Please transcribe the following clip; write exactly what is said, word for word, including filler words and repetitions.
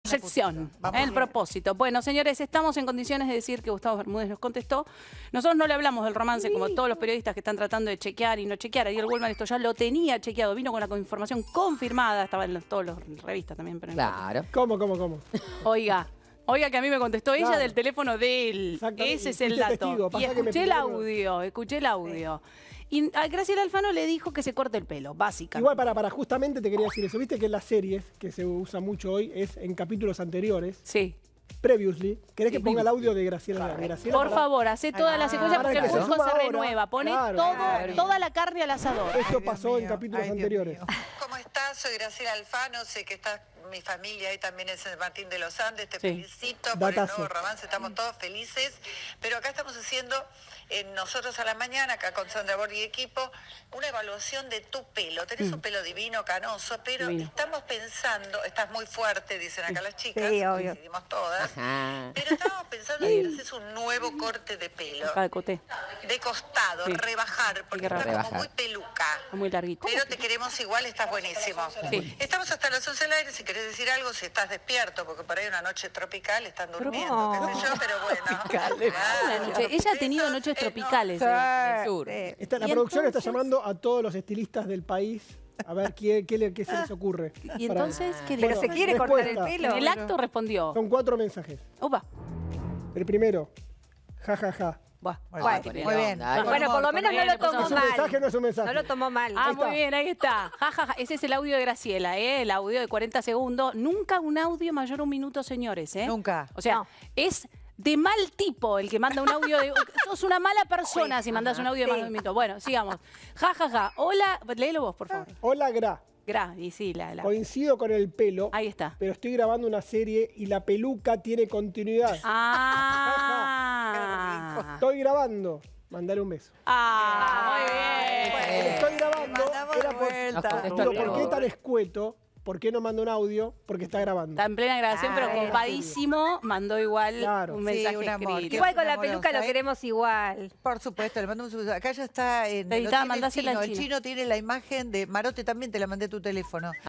proyección, ¿eh? el propósito. Bueno, señores, estamos en condiciones de decir que Gustavo Bermúdez nos contestó. Nosotros no le hablamos del romance como todos los periodistas que están tratando de chequear y no chequear. Ariel Goldman esto ya lo tenía chequeado, vino con la información confirmada, estaba en los, todos los revistas también. Pero claro. ¿Cómo, cómo, cómo? Oiga. Oiga, que a mí me contestó ella claro. del teléfono de él. Ese es el dato. Testigo, y escuché el audio, escuché el audio. Y a Graciela Alfano le dijo que se corte el pelo, básicamente. Igual, para, para, justamente te quería decir eso. Viste que en las series, que se usa mucho hoy, es en capítulos anteriores. Sí. Previously. ¿Querés que ponga el audio de Graciela? De Graciela Por para... favor, hace toda la secuencia porque el pulso se renueva. Pone claro, todo, claro. toda la carne al asador. Eso Ay, pasó Dios en mío. capítulos Ay, Dios anteriores. mío. ¿Cómo estás? Soy Graciela Alfano. Sé que está mi familia ahí también es en Martín de los Andes. Te sí. felicito por Datazo. el nuevo romance. Estamos todos felices. Pero acá estamos haciendo, en Nosotros a la Mañana, acá con Sandra Borg y equipo, una evaluación de tu pelo. Tenés mm. un pelo divino, canoso, pero divino. Estamos pensando, estás muy fuerte, dicen acá las chicas, sí, obvio. decidimos todas, Ajá. pero estábamos pensando en que haces un nuevo corte de pelo. Acá de coté. De costado, sí. rebajar, porque está rebajar. como muy peluca. Muy larguito. Pero te queremos igual, estás buenísimo. Sí. Estamos hasta las once del aire, si querés decir algo, si estás despierto, porque por ahí una noche tropical están durmiendo, no. qué sé yo, pero bueno. Una noche. Ella ha tenido noches tropicales. Sí. En el sur. Sí. Está, la Y producción entonces... está llamando a todos los estilistas del país a ver qué, qué, le- qué se les ocurre. Y para- entonces, ¿qué le Pero Bueno, se quiere cortar el respuesta. pelo. En el acto respondió. Son cuatro mensajes. Opa. El primero, ja, ja, ja. Buah. Muy Bueno, bien, bien. muy bien. Bueno, Bueno, por lo menos no lo Bien, tomó ¿Es un mal. mensaje o no es un mensaje? No lo tomó mal. Ah, Ahí muy está. bien, ahí está. Ja, ja, ja. Ese es el audio de Graciela, ¿eh? El audio de cuarenta segundos. Nunca un audio mayor a un minuto, señores, ¿eh? Nunca. O sea, No. es de mal tipo el que manda un audio de... Sos una mala persona si mandás un audio de más de un minuto. Bueno, sigamos. Ja, ja, ja. Hola... Léelo vos, por favor. Hola, Gra. Gra, y sí, la... la... Coincido con el pelo, Ahí está. pero estoy grabando una serie y la peluca tiene continuidad. Ah. Estoy grabando. Mandale un beso. Ah, muy bien. El estoy grabando mandamos era de por... vuelta. Nos contestó Digo, el ¿por qué pelo. tan escueto? ¿Por qué no manda un audio? Porque está grabando. Está en plena grabación, pero Ah, ocupadísimo. Mandó igual Claro. un Sí, mensaje un amor. escrito. Igual con Una la peluca lo amorosa, ¿eh? queremos igual. Por supuesto, le mandamos un saludo. Acá ya está en Editada, lo tiene el mandásela al chino. El chino. chino tiene la imagen de Marote, también te la mandé a tu teléfono.